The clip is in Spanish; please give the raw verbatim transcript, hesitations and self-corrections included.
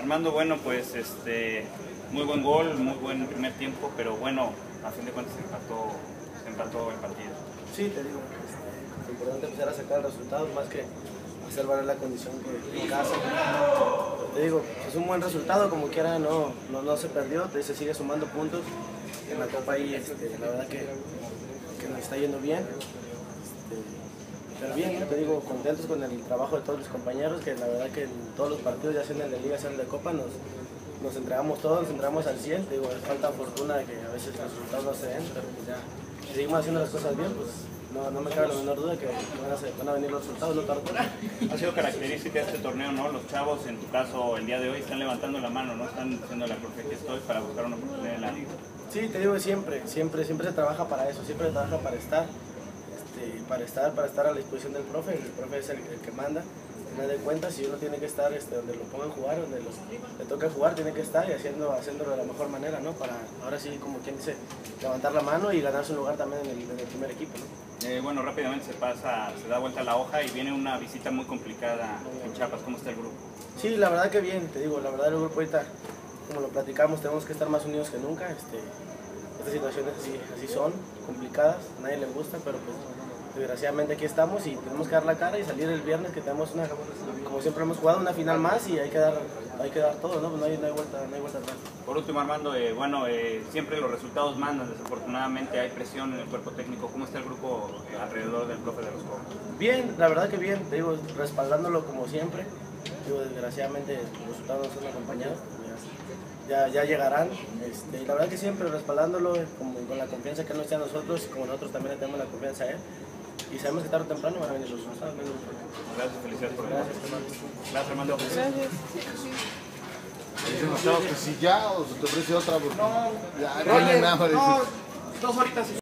Armando, bueno, pues este, muy buen gol, muy buen primer tiempo, pero bueno, a fin de cuentas se empató, se empató el partido. Sí, te digo, es importante empezar a sacar resultados más que hacer valer la condición que en casa. Pero te digo, es un buen resultado, como quiera no, no, no se perdió, te se sigue sumando puntos. En la Copa ahí, este, la verdad que, que nos está yendo bien. Este, pero bien, ¿no? Te digo, contentos con el trabajo de todos los compañeros, que la verdad que en todos los partidos, ya sean el de Liga, sean el de Copa, nos, nos entregamos todos, nos entregamos al cien. Te digo, es falta fortuna de que a veces los resultados no se den, pero pues ya, si seguimos haciendo las cosas bien, pues no, no me cabe la menor duda que, que van, a ser, van a venir los resultados, no tarde. Ha sido característica de este torneo, ¿no? Los chavos, en tu caso, el día de hoy, están levantando la mano, ¿no? Están haciendo la profe que estoy para buscar una oportunidad en la liga. Sí, te digo, siempre, siempre, siempre se trabaja para eso, siempre se trabaja para estar. Este, para estar para estar a la disposición del profe, el profe es el, el que manda, no de cuenta, si uno tiene que estar este, donde lo pongan jugar, donde los, le toca jugar, tiene que estar y haciendo, haciéndolo de la mejor manera, ¿no? Para ahora sí, como quien dice, levantar la mano y ganarse un lugar también en el, en el primer equipo, ¿no? Eh, bueno, rápidamente se pasa, se da vuelta la hoja y viene una visita muy complicada en Chiapas. ¿Cómo está el grupo? Sí, la verdad que bien, te digo, la verdad el grupo ahorita, como lo platicamos, tenemos que estar más unidos que nunca. Este, estas situaciones así, así son, complicadas, a nadie le gusta, pero pues desgraciadamente aquí estamos y tenemos que dar la cara y salir el viernes, que tenemos una, como siempre hemos jugado, una final más y hay que dar, hay que dar todo, ¿no? Pues no hay, no hay vuelta, no hay vuelta atrás. Por último, Armando, eh, bueno, eh, siempre los resultados mandan, desafortunadamente hay presión en el cuerpo técnico. ¿Cómo está el grupo alrededor del profe de los jóvenes? Bien, la verdad que bien, te digo, respaldándolo como siempre. Digo, desgraciadamente los resultados no son acompañados, ya, ya llegarán, este, y la verdad que siempre respaldándolo como, con la confianza que él nos tiene a nosotros, como nosotros también le tenemos la confianza a él, y sabemos que tarde o temprano van a venir los resultados. Gracias, felicidades por el Gracias, hermano. Gracias, Armando. Gracias. Dicen los chavos que si ya o se te ofrece otra, porque No, ya, Roger, no, no, dos horitas.